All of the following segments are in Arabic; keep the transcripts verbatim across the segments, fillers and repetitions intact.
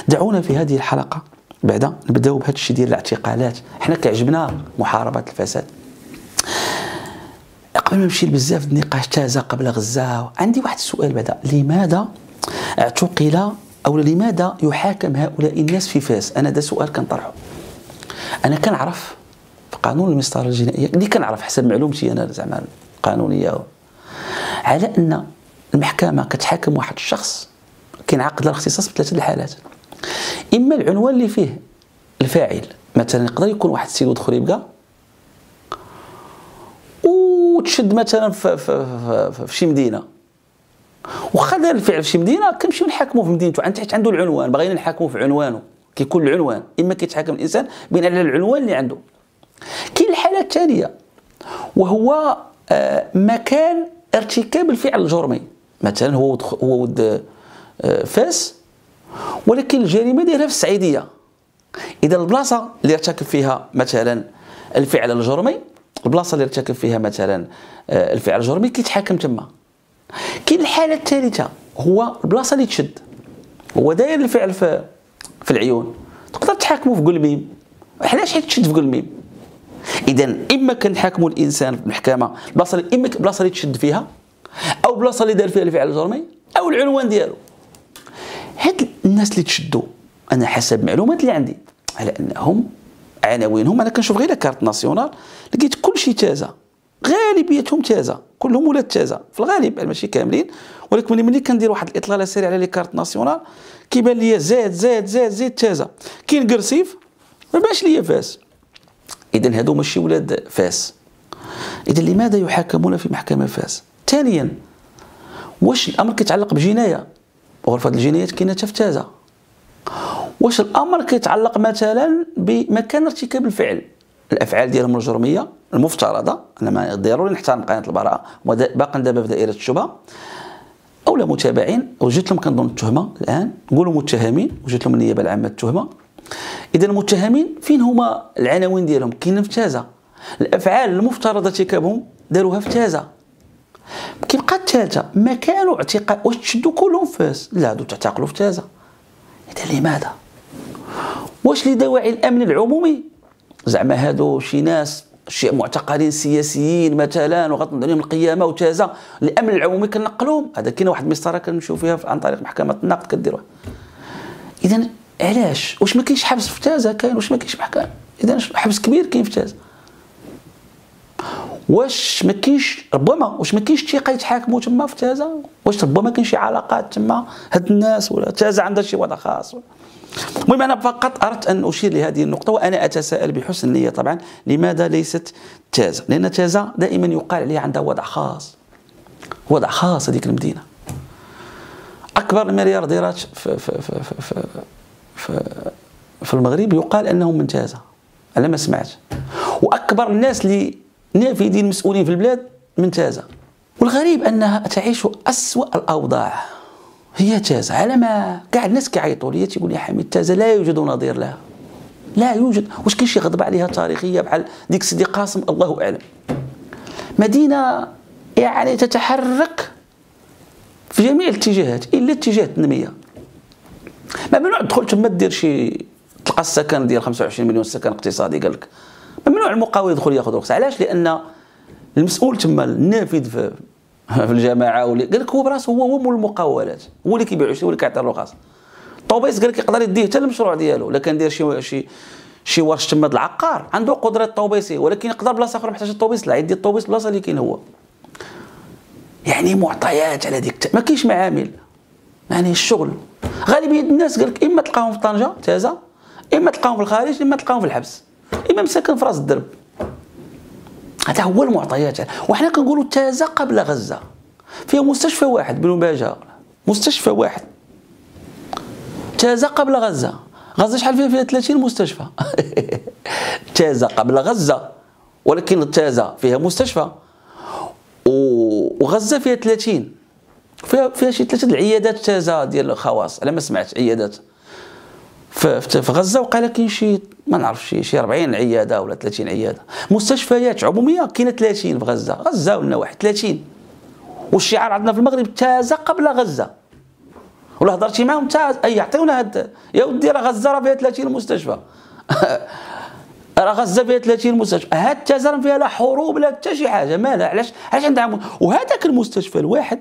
دعونا في هذه الحلقة بعدا نبداو بهذا الشيء ديال الاعتقالات. حنا كيعجبنا محاربة الفساد. قبل ما نمشي بزاف النقاش تازا قبل غزة، عندي واحد السؤال بعدا: لماذا اعتقل او لماذا يحاكم هؤلاء الناس في فاس؟ انا ده سؤال كنطرحه. انا كنعرف في قانون المسطره الجنائيه اللي كنعرف حسب معلومتي انا زعما القانونيه على ان المحكمه كتحاكم واحد الشخص كينعقد له الاختصاص بثلاثه الحالات. اما العنوان اللي فيه الفاعل، مثلا يقدر يكون واحد السيد ودخل يبقى وتشد مثلا في, في, في, في شي مدينه، وخا دار الفعل في شي مدينه كنمشيو نحاكموه في مدينته عند تحت عنده العنوان، بغينا نحاكموه في عنوانه، كيكون العنوان اما كيتحاكم الانسان بناء على العنوان اللي عنده. كاين الحاله الثانيه وهو آه مكان ارتكاب الفعل الجرمي، مثلا هو هو ود آه فاس ولكن الجريمه ديالها في السعيديه. اذا البلاصه اللي ارتكب فيها مثلا الفعل الجرمي، البلاصه اللي ارتكب فيها مثلا آه الفعل الجرمي كيتحاكم تما. كاين الحاله الثالثه هو البلاصه اللي تشد، هو داير الفعل في في العيون، تقدر تحاكمه في قلميم. علاش حيت تشد في قلميم؟ اذا اما كنحاكموا الانسان في المحكمه البلاصه اللي اما البلاصه اللي تشد فيها، او البلاصه اللي دار فيها الفعل الجرمي، او العنوان ديالو. هاد الناس اللي تشدوا انا حسب المعلومات اللي عندي على انهم عناوينهم، انا كنشوف غير كارت ناسيونال لقيت كل شيء تازا، غالبيتهم تازا، كلهم ولاد تازا في الغالب، ماشي كاملين، ولكن ملي ملي كندير واحد الاطلاله سريعه على لي كارت ناسيونال كيبان لي زاد زاد زاد زاد تازا. كاين قرصيف ما باش ليا فاس. اذا هادو ماشي ولاد فاس. اذا لماذا يحاكمون في محكمه فاس؟ ثانيا، واش الامر كيتعلق بجنايه؟ غرفه الجنايات كاينه حتى في تازا. واش الامر كيتعلق مثلا بمكان ارتكاب الفعل؟ الافعال ديالهم الجرميه المفترضه، انا ما ضروري نحترم قانون البراءه باقا دابا في دائره الشبهه، او لا متابعين وجدت لهم كنظن التهمه الان، نقولوا متهمين وجدت لهم النيابه العامه التهمه. اذا المتهمين فين هما العناوين ديالهم؟ كاينين في تازا. الافعال المفترض ارتكابهم داروها في تازا. كيبقى الثالثه مكان اعتقال. واش تشدوا كلهم فاس؟ لا، هادو تعتقلوا في تازا. اذا لماذا؟ واش لدواعي الامن العمومي؟ زعما هادو شي ناس شي معتقلين سياسيين مثلا وغتنظر عليهم القيامه وتازا الامن العمومي كنقلوهم؟ هذا كاينه واحد المسطره كنمشيو فيها عن طريق محكمه النقد كديروها. اذا علاش؟ واش ما كاينش حبس في تازا؟ كاين. واش ما كاينش محكمه؟ اذا حبس كبير كاين في تازا. واش ما كاينش ربما واش ما كاينش ثقه يتحاكموا تما في تازا؟ واش ربما كاين شي علاقات تما هاد الناس، ولا تازا عندها شي وضع خاص؟ المهم انا فقط اردت ان اشير لهذه النقطه، وانا اتساءل بحسن النيه طبعا لماذا ليست تازا؟ لان تازا دائما يقال عليها عندها وضع خاص، وضع خاص. هذيك المدينه اكبر المليارديرات في في في في, في, في المغرب يقال انهم من تازا على ما سمعت، واكبر الناس اللي نافذين مسؤولين في البلاد من تازا. والغريب انها تعيش اسوأ الاوضاع هي تازا، على ما كاع الناس كيعيطوا لي تيقول لي حميد تازا لا يوجد نظير لها، لا يوجد. واش كاين شي غضبه عليها تاريخيه بحال ديك سيدي قاسم؟ الله اعلم. مدينه يعني تتحرك في جميع الاتجاهات الا اتجاه التنميه. ممنوع تدخل تما دير شي تلقى السكن ديال خمسة وعشرين مليون سكن اقتصادي، قال لك ممنوع المقاول يدخل ياخذ رخصه. علاش؟ لان المسؤول تما النافذ في في الجماعه واللي قال لك هو براسو هو هو مول المقاولات، هو اللي كيبيع هو اللي كيعطي الرخص. الطوبيس قال لك يقدر يديه حتى المشروع ديالو، الا كان داير شي شي شي ورش تما د العقار عنده قدره الطوبيسي، ولكن يقدر بلاصه اخرى محتاج الطوبيس لا يدي الطوبيس البلاصه اللي كاين هو. يعني معطيات على ديك ما كاينش معامل، يعني الشغل غالبيه الناس قال لك اما تلقاهم في طنجه تازا، اما تلقاهم في الخارج، اما تلقاهم في الحبس، اما مساكن في راس الدرب. هذا هو المعطيات. وحنا كنقولوا تازا قبل غزه فيها مستشفى واحد بالمباجة، مستشفى واحد. تازا قبل غزه، غزه شحال فيها؟ فيها ثلاثين مستشفى. تازا قبل غزه، ولكن تازا فيها مستشفى وغزه فيها ثلاثين، فيها فيها شي ثلاثه العيادات تازا ديال الخواص على ما سمعت، عيادات في غزه وقال كاين شي ما نعرف شي شي أربعين عياده ولا ثلاثين عياده. مستشفيات عموميه كاينه ثلاثين في غزه، غزه ولا واحد ثلاثين. والشعار عندنا في المغرب تازا قبل غزه. ولا هضرتي معاهم انت يعطيونا هاد يا ودي راه غزه راه فيها ثلاثين مستشفى راه غزه فيها ثلاثين مستشفى، هاد تازر فيها لا حروب لا حتى شي حاجه، مالها علاش علاش عندها؟ وهذاك المستشفى الواحد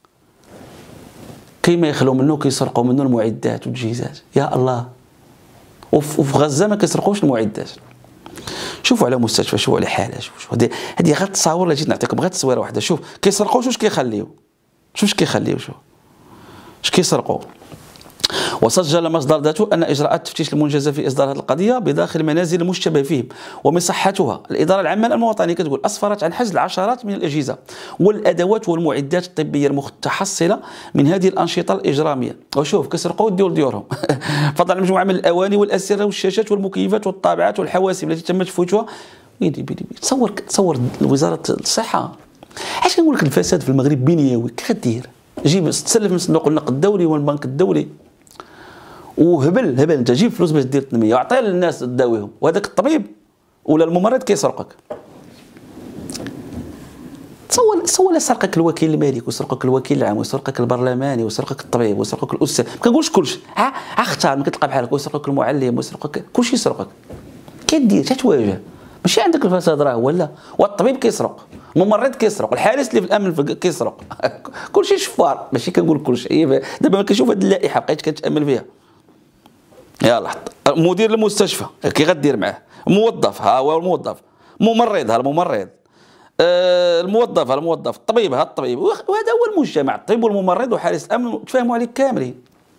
كيما يخلو منه كيسرقوا منه المعدات والتجهيزات، يا الله. وفي غزه ما كيسرقوش المعدات. شوفوا على مستشفى، شوفوا على حاله، شوفوا هذه هذه غير تصاور اللي جيت نعطيكم غير تصويره واحده. شوف كيسرقوا واش كيخليو، شوف اش كيخليو، شوف اش كيسرقوا. وسجل مصدر ذاته أن إجراءات تفتيش المنجزة في إصدار هذه القضية بداخل منازل المشتبه فيهم ومصحتها، الإدارة العامة الوطنية كتقول أسفرت عن حجز العشرات من الأجهزة والأدوات والمعدات الطبية المتحصلة من هذه الأنشطة الإجرامية. وشوف كيسرقوا ديور ديورهم فضلا عن مجموعة من الأواني والأسرة والشاشات والمكيفات والطابعات والحواسب التي تم تفويتها. ويلي بيلي بيلي تصور تصور وزارة الصحة. علاش كنقول لك الفساد في المغرب بنيوي كدير؟ جيب تسلف من صندوق النقد الدولي والبنك الدولي وهبل هبل، انت جيب فلوس باش دير التنميه وعطيها للناس تداويهم، وهذاك الطبيب ولا الممرض كيسرقك. تصور تصور سرقك الوكيل المالك وسرقك الوكيل العام وسرقك البرلماني وسرقك الطبيب وسرقك الاستاذ، ما كنقولش كلشي، ها اختار ما كتلقى بحالك، وسرقك المعلم وسرقك كلشي يسرقك. كدير تتواجه، ماشي عندك الفساد راه هو لا، والطبيب كيسرق، الممرض كيسرق، الحارس اللي في الامن كيسرق كلشي شفار، ماشي كنقول كلشي. دابا ما كنشوف هذه اللائحه بقيت كنتامل فيها. يلا مدير المستشفى كي غدير معاه، موظف ها هو الموظف، ممرض ها الممرض، آه الموظف ها الموظف، الطبيب ها الطبيب، وهذا هو المجتمع، الطبيب والممرض وحارس الامن تفاهموا عليك كاملين.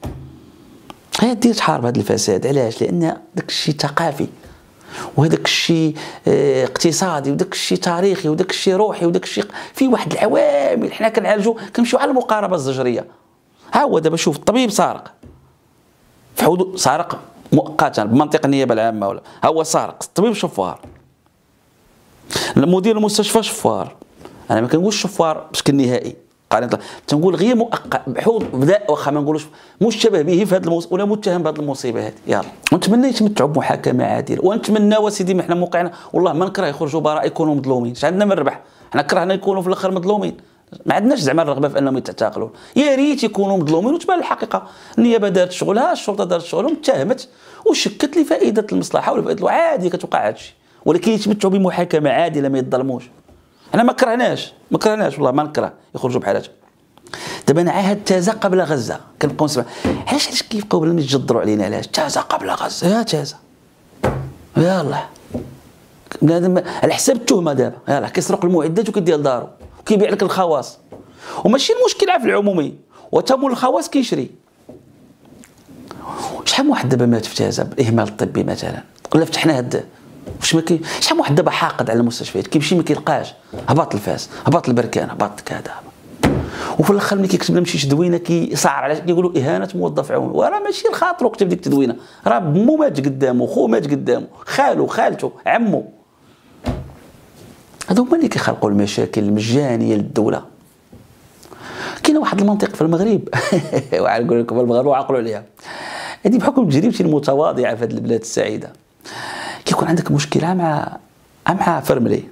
هي دير تحارب هذا الفساد، علاش؟ لان داك الشيء ثقافي وهذاك الشيء اه اقتصادي وداك الشيء تاريخي وداك الشيء روحي وداك الشيء في واحد العوامل حنا كنعالجوا كنمشيو على المقاربه الزجريه. ها هو دابا شوف الطبيب سارق في حدود، سارق مؤقتا بمنطق النيابه العامه ولا ها هو سارق، الطبيب شفار، المدير المستشفى شفار. انا ما كنقولش شفار بشكل نهائي قارن، تنقول غير مؤقت بحوض بدا، واخا ما نقولوش مشتبه به في هذا الموضوع ولا متهم بهذه المصيبه هذه. يلا ونتمنى يتمتعوا بمحاكمه عادله، ونتمنى وسيدي ما حنا موقعنا والله ما نكره يخرجوا براء يكونوا مظلومين، اش عندنا من ربح؟ حنا كرهنا يكونوا في الاخر مظلومين، ما عندناش زعما الرغبه في انهم يتعاقلوا، يا ريت يكونوا مظلومين وتبان الحقيقه. النيابه دارت شغلها، الشرطه دارت شغلهم، اتهمت وشكت لفائده المصلحه ولا فائده عادي كتوقع هذا الشيء، ولكن يتمتعوا بمحاكمه عادله ما يظلموش. حنا ما كرهناش ما كرهناش والله ما نكره يخرجوا بحالاتهم. دابا انا عاهد تازا قبل غزه كنبقاو نسمع علاش علاش كيبقاو بلا ما يتجدروا علينا، علاش تازا قبل غزه يا تازا يلاه بنادم على حساب التهمه. دابا يلاه كيسرق المعدات وكيديها لدارو وكيبيع لك الخواص، وماشي المشكله في العمومي وتمول الخواص كيشري. شحال من واحد دابا مات في تازا بالاهمال الطبي مثلا، ولا فتحنا هاد واش ما كاين شحال من واحد دابا حاقد على المستشفيات كيمشي ما كيلقاش، هبط الفاس هبط البركان هبط كذا، وفي الاخر ملي كيكتب لهم شي تدوينه كيصعر على كيقولوا اهانه موظف عمومي، وراه ماشي لخاطرو كتب ديك التدوينه، راه بمو مات قدامه، خو مات قدامه، خالو خالته عمو. هادو هما اللي كيخلقوا المشاكل المجانيه للدوله. كاينه واحد المنطق في المغرب واحد نقول لكم المغرب وعقلوا عليها، هذه بحكم تجربتي المتواضعه في هذه البلاد السعيده. كيكون عندك مشكله مع مع فرملي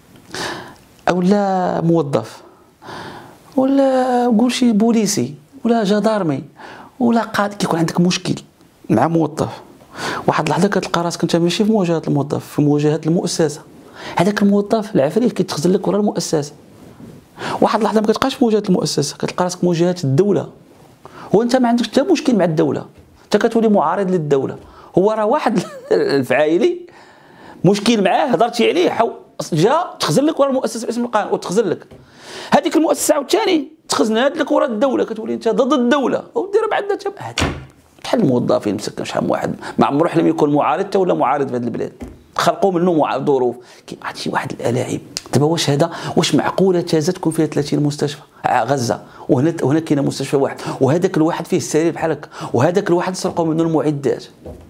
اولا موظف ولا قول شي بوليسي ولا جدارمي ولا قاضي، كيكون عندك مشكل مع موظف، واحد اللحظه كتلقى راسك انت ماشي في مواجهه الموظف، في مواجهه المؤسسه. هذاك الموظف العفريت كيتخزن لك ورا المؤسسه. واحد اللحظه ما كتبقاش في مواجهه المؤسسه، كتلقى راسك مواجهه الدوله، هو انت ما عندكش حتى مشكل مع الدوله، انت كتولي معارض للدوله. هو راه واحد الفعايلي مشكل معاه هضرتي عليه حو جا تخزن لك ورا المؤسسه باسم القانون وتخزن لك هذيك المؤسسه عاوتاني تخزنات لك ورا الدوله، كتولي انت ضد الدوله ودير بعد بحال الموظفين مسكن. شحال من واحد ما عمرو حلم يكون معارض حتى ولا معارض في هذه البلاد، خلقوا منه ظروف كيبقى شي واحد الالاعيب. دابا واش هذا واش معقوله تازا تكون فيها ثلاثين مستشفى غزه وهنا وهنا كاين مستشفى واحد وهذاك الواحد فيه السرير بحال هكا وهذاك الواحد سرقوا منه المعدات؟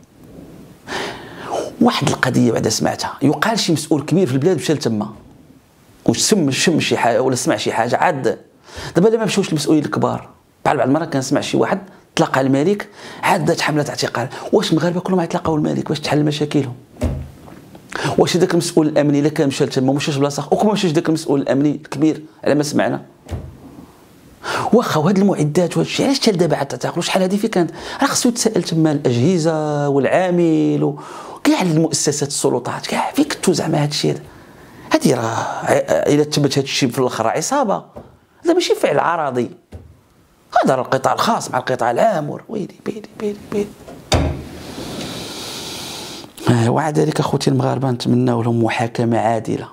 واحد القضيه بعدا سمعتها، يقال شي مسؤول كبير في البلاد مشى لتما وشم شم شي حاجه ولا سمع شي حاجه، عاد دابا لا ما مشاوش المسؤولين الكبار. بحال بعض المرات كنسمع شي واحد تلاقى الملك عاد دات حمله اعتقال، واش المغاربه كلهم يتلاقاو الملك باش تحل مشاكلهم؟ واش هذاك المسؤول الامني الا كان مشى لتما مشاش بلاصه وكما مشاش ذاك المسؤول الامني الكبير على ما سمعنا؟ واخا وهاد المعدات وهاد الشيء علاش حتى دابا عاد تعقلوا شحال هذه فين كانت؟ راه خصو يتسائل تما الاجهزه والعامل وكاع المؤسسات السلطات كاع فين كنتو زعما هاد الشيء هذا؟ هادي راه الا تثبت هاد الشيء في الاخر عصابه، هذا ماشي فعل عرضي، هذا راه القطاع الخاص مع القطاع العام. ويلي بيلي بيلي بيلي. ومع ذلك اخوتي المغاربه نتمناو لهم محاكمه عادله.